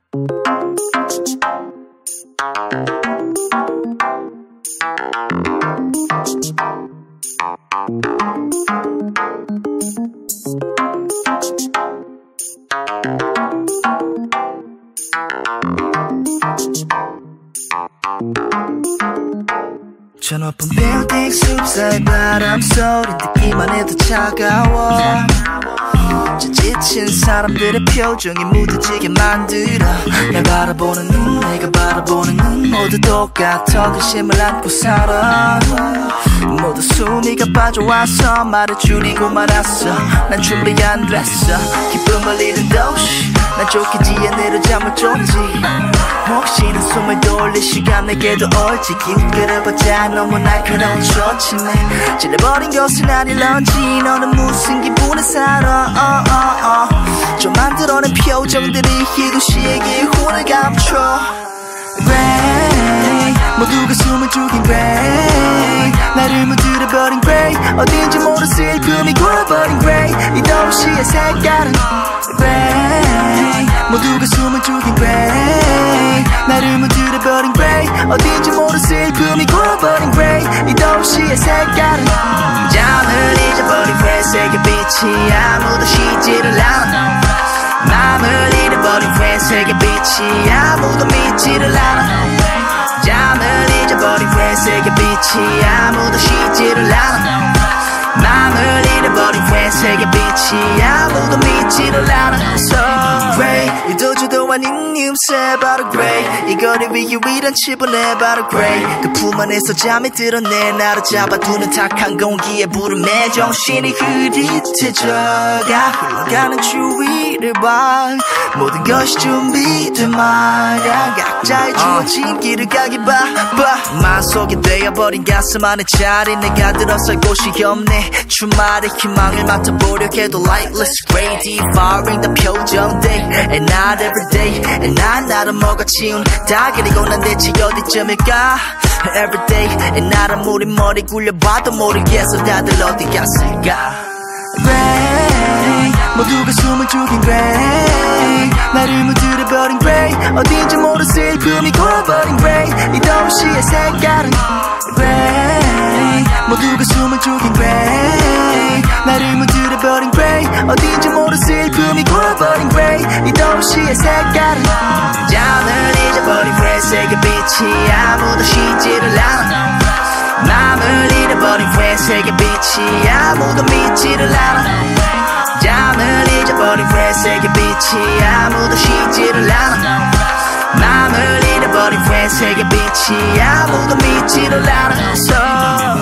저 높은 빌딩 숲사이 바람소리 듣기만 해도 차가워. 저 지친 사람들의 표정이 무뎌지게 만들어. 날 바라보는 눈, 내가 바라보는 눈 모두 똑같아. 근심을 안고 살아. 모두 숨이 가빠져와서 말을 줄이고 말았어. 난 준비 안 됐어. 기쁨을 잃은 도시 난 쫓기지 않으려 잠을 쫓지. 혹시나 숨을 돌릴 시간 내게도 올지. 기웃거려봤자 너무 날카로운 쇼치네. 찔러버린 것은 아닐런지. 너는 무슨 기분에 살아. 좀 만들어낸 표정들이 이 도시에게 혼을 감춰. Gray 모두가 숨을 죽인 Gray 나를 물들어버린 Gray 어딘지 모르는 슬픔이 구워버린 Gray 이 도시의 색깔은 Gray 모두가 숨을 죽인 Gray 나를 물들어버린 Gray 어딘지 모르는 슬픔이 구워버린 Gray 이 도시의 색깔은 잠을 잊어버린 회색의 빛이 아무도 쉬지를 않아. 맘을 잃어버린 회색의 빛이 아무도 믿지를 않아. 잠을 잊어버린 회색의 빛이 아무도 쉬지를 않아. 맘을 잃어버린 회색의 빛이 아무도 믿지를 않아. So Gray 유도주도 아닌 님새 바로 Gray 이 거리 위에 유일한 치부네 바로 Gray 그 품 안에서 잠이 들었네. 나를 잡아두는 탁한 공기에 부름에 정신이 흐릿해져가. 흘러가는 주위를 봐. 모든 것이 준비된 말야. 각자의 주어진 길을 가기 바빠. 마속에 되어버린 가슴 안에 자리 내가 들어설 곳이 없네. 주말에 희망을 맡아보려 해도 lightless gray devouring the 표정들 and not everyday and 난 나를 먹어치운 다 그리고 난 대체 어디쯤일까. Everyday and 나를 우리 머리 굴려봐도 모르겠어 다들 어디 갔을까. Gray 모두가 숨을 죽인 Gray 나를 물들어버린 Gray 어딘지 모르는 슬픔이 구워버린 Gray 이 도시의 색깔은 Gray 모두가 숨을 죽인 Gray 나를 물들어버린 Gray 어딘지 모르는 슬픔이 구워버린 Gray 이 도시의 색깔은 잠을 잊어버린 회색의 빛이 아무도 쉬지를 않아. 맘을 잃어버린 회색의 빛이 아무도 믿지를 않아. 잠을 잊어버린 회색의 빛이 아무도 쉬지를 않아. 맘을 잃어버린 회색의 빛이 아무도 믿지를 않아. So